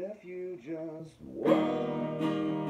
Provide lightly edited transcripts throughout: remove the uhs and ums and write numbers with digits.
if you just walk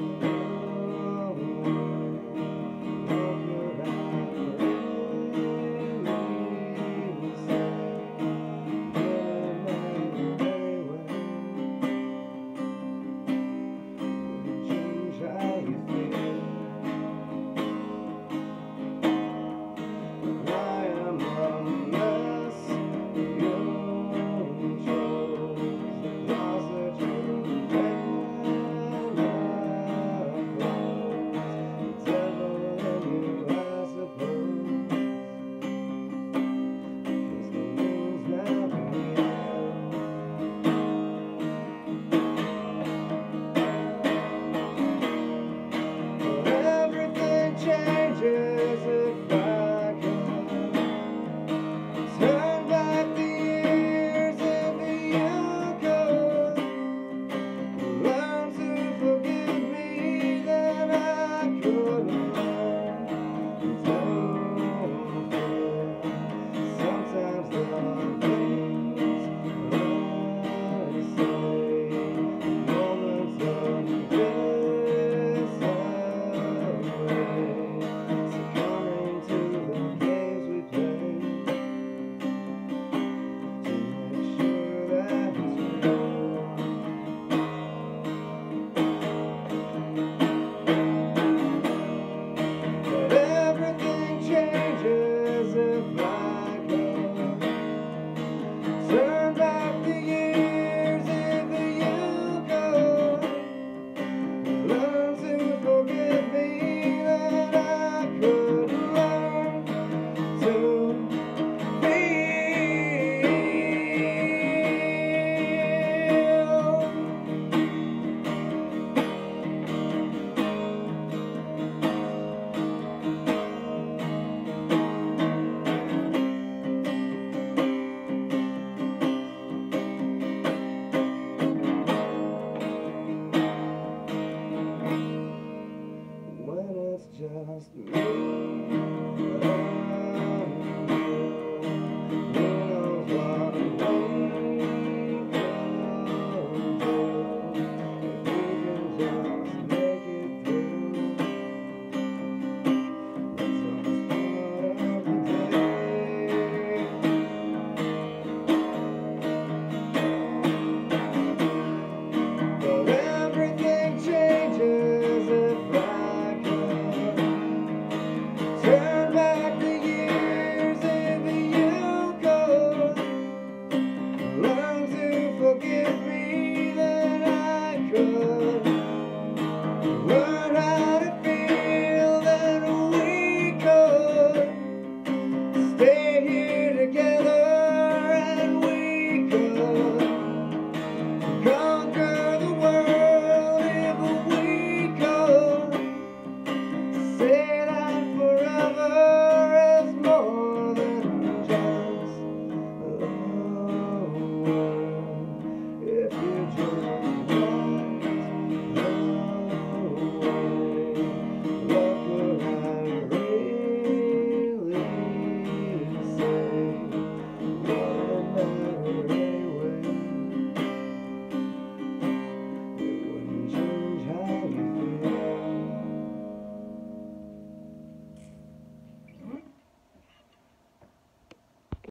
changes if I can turn back the years and you go. Learn to forgive me, then I could learn. Don't fear. Sometimes the things I say, moments of changes if I go. Turn back the years if you go. Learn to forgive me, that I could learn to feel. When it's just me.